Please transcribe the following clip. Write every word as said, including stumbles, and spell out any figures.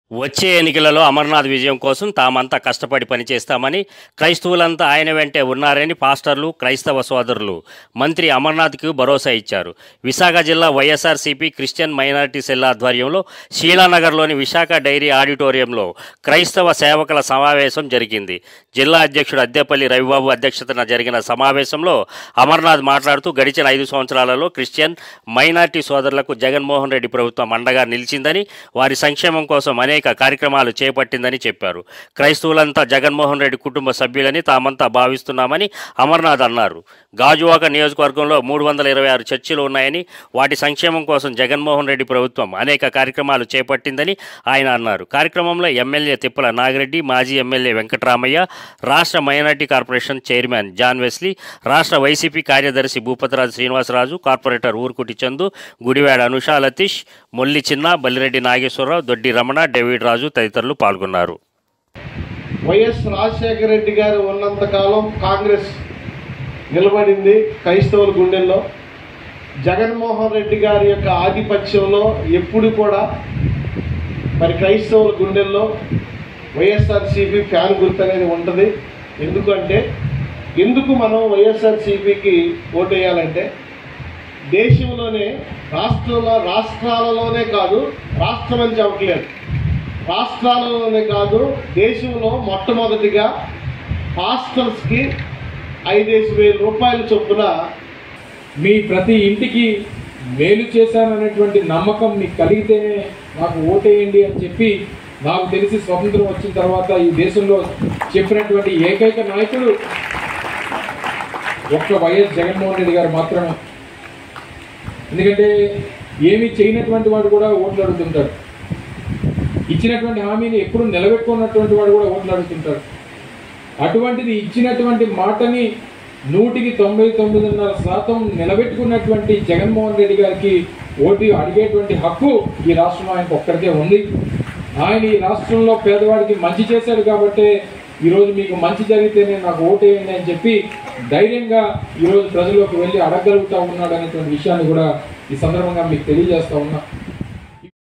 వచ్చే ఎన్నికలలో అమర్నాథ్ విజయం కోసం తామంతా కష్టపడి పనిచేస్తామని, క్రైస్తవులంతా ఆయన వెంటే ఉన్నారని పాస్టర్లు, క్రైస్తవ సోదరులు మంత్రి అమర్నాథ్కు భరోసా ఇచ్చారు. విశాఖ జిల్లా వైఎస్ఆర్సీపీ క్రిస్టియన్ మైనారిటీ సెల్ ఆధ్వర్యంలో శీలానగర్లోని విశాఖ డైరీ ఆడిటోరియంలో క్రైస్తవ సేవకుల సమావేశం జరిగింది. జిల్లా అధ్యక్షుడు అద్దెపల్లి రవిబాబు అధ్యక్షతన జరిగిన సమావేశంలో అమర్నాథ్ మాట్లాడుతూ గడిచిన ఐదు సంవత్సరాలలో క్రిస్టియన్ మైనారిటీ సోదరులకు జగన్మోహన్ రెడ్డి ప్రభుత్వం అండగా నిలిచిందని, వారి సంక్షేమం కోసం అనేక కార్యక్రమాలు చేపట్టిందని చెప్పారు. క్రైస్తవులంతా జగన్మోహన్ రెడ్డి కుటుంబ సభ్యులని తామంతా భావిస్తున్నామని అమర్నాథ్ అన్నారు. గాజువాక నియోజకవర్గంలో మూడు వందల ఇరవై ఆరు చర్చిలు ఉన్నాయని, వాటి సంక్షేమం కోసం జగన్మోహన్ రెడ్డి ప్రభుత్వం అనేక కార్యక్రమాలు చేపట్టిందని ఆయన అన్నారు. కార్యక్రమంలో ఎమ్మెల్యే తిప్పల నాగిరెడ్డి, మాజీ ఎమ్మెల్యే వెంకటరామయ్య, రాష్ట్ర minority corporation chairman John Wesley, రాష్ట్ర వైసీపీ కార్యదర్శి భూపతిరాజు శ్రీనివాసరాజు, కార్పొరేటర్ ఊరుకుటి చందు, గుడివాడ అనుషా లతీష్, మొల్లి చిన్న, బల్లిరెడ్డి నాగేశ్వరరావు, దొడ్డి రమణ, డేవిడ్ రాజు తదితరులు పాల్గొన్నారు. వైఎస్ రాజశేఖర రెడ్డి గారు ఉన్నంతకాలం కాంగ్రెస్ నిలబడింది క్రైస్తవుల గుండెల్లో. జగన్మోహన్ రెడ్డి గారి యొక్క ఆధిపత్యంలో ఎప్పుడు కూడా మరి క్రైస్తవుల గుండెల్లో వైఎస్ఆర్సీపీ ఫ్యాన్ గుర్తు అనేది ఉంటుంది. ఎందుకంటే ఎందుకు మనం వైఎస్ఆర్సీపీకి ఓటు వేయాలంటే, దేశంలోనే రాష్ట్రంలో రాష్ట్రాలలోనే కాదు, రాష్ట్రం అని చెప్పట్లేదు, రాష్ట్రాలలోనే కాదు దేశంలో మొట్టమొదటిగా పాస్టర్స్కి ఐదేసి వేల రూపాయల చొప్పున మీ ప్రతి ఇంటికి మేలు చేశాననేటువంటి నమ్మకం మీకు కలిగితేనే నాకు ఓటేయండి అని చెప్పి, నాకు తెలిసి స్వతంత్రం వచ్చిన తర్వాత ఈ దేశంలో చెప్పినటువంటి ఏకైక నాయకుడు ఒక్క వైఎస్ జగన్మోహన్ రెడ్డి గారు మాత్రమే. ఎందుకంటే ఏమీ చేయనటువంటి వాడు కూడా ఓట్లు అడుగుతుంటాడు, ఇచ్చినటువంటి హామీని ఎప్పుడు నిలబెట్టుకున్నటువంటి వాడు కూడా ఓట్లు అడుగుతుంటాడు. అటువంటిది ఇచ్చినటువంటి మాటని నూటికి తొంభై తొమ్మిదిన్నర శాతం నిలబెట్టుకున్నటువంటి జగన్మోహన్ రెడ్డి గారికి ఓటు అడిగేటువంటి హక్కు ఈ రాష్ట్రంలో ఆయనకు ఒక్కరికే ఉంది. ఆయన ఈ రాష్ట్రంలో పేదవాడికి మంచి చేశాడు కాబట్టి ఈరోజు మీకు మంచి జరిగితేనే నాకు ఓటేయండి అని చెప్పి ధైర్యంగా ఈరోజు ప్రజల్లోకి వెళ్ళి అడగగలుగుతూ ఉన్నాడు అనేటువంటి విషయాన్ని కూడా ఈ సందర్భంగా మీకు తెలియజేస్తూ ఉన్నా.